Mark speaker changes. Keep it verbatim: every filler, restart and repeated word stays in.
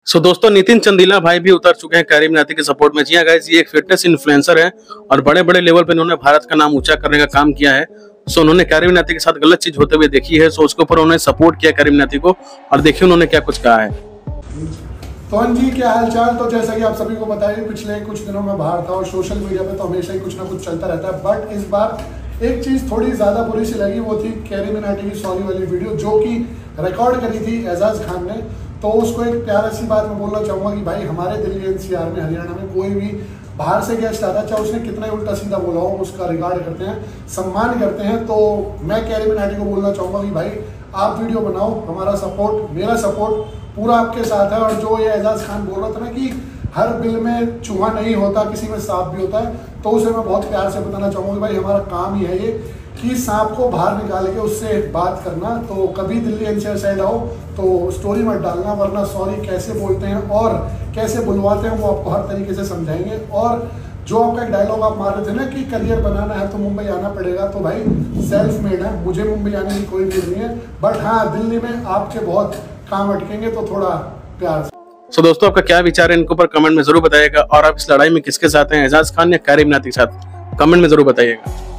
Speaker 1: सो so, दोस्तों नितिन चंदीला भाई भी उतर चुके हैं कैरी मिनाटी के सपोर्ट में। जी हाँ गाइस, ये एक फिटनेस इन्फ्लुएंसर है और बड़े बड़े लेवल पे इन्होंने भारत का नाम ऊंचा करने का काम किया है। सो so, उन्होंने कैरी मिनाटी के साथ गलत चीज होते हुए देखी है। सो so, उसके ऊपर उन्होंने सपोर्ट किया कैरी मिनाटी को और देखिए उन्होंने क्या कुछ कहा है।
Speaker 2: तो जी क्या हालचाल। तो जैसा कि आप सभी को पता है पिछले कुछ दिनों में बाहर था और सोशल मीडिया पे तो हमेशा ही कुछ ना कुछ चलता रहता है, बट इस बार एक चीज थोड़ी ज्यादा बुरी सी लगी, वो थी कैरी मिनाटी की सॉरी वाली वीडियो जो कि रिकॉर्ड करी थी एजाज खान ने। तो उसको एक प्यारा सी बात मैं बोलना चाहूंगा कि भाई हमारे दिल्ली एनसीआर में, हरियाणा में कोई भी बाहर से गेस्ट आता, चाहे उसने कितना ही उल्टा सीधा बोला हो, उसका रिगार्ड करते हैं, सम्मान करते हैं। तो मैं कैरी मिनाटी को बोलना चाहूंगा कि भाई आप वीडियो बनाओ, हमारा सपोर्ट, मेरा सपोर्ट पूरा आपके साथ है। और जो ये एजाज खान बोल रहा था ना कि हर बिल में चूहा नहीं होता, किसी में सांप भी होता है, तो उसे मैं बहुत प्यार से बताना चाहूंगा कि भाई हमारा काम ही है ये कि सांप को बाहर निकाल के उससे बात करना। तो कभी दिल्ली एनसीआर साइड आओ तो स्टोरी मत डालना, वरना सॉरी कैसे बोलते हैं और कैसे बुलवाते हैं वो आपको हर तरीके से समझाएंगे। और जो आपका एक डायलॉग आप मार रहे थे ना कि करियर बनाना है तो मुंबई आना पड़ेगा, तो भाई सेल्फ मेड है, मुझे मुंबई आने की कोई नीड नहीं है, बट हाँ दिल्ली में आपके बहुत काम अटकेंगे, तो थोड़ा प्यार से।
Speaker 1: सो so, दोस्तों आपका क्या विचार है इनके ऊपर कमेंट में जरूर बताइएगा और आप इस लड़ाई में किसके साथ हैं, एजाज खान या कैरी मिनाटी के साथ, कमेंट में जरूर बताइएगा।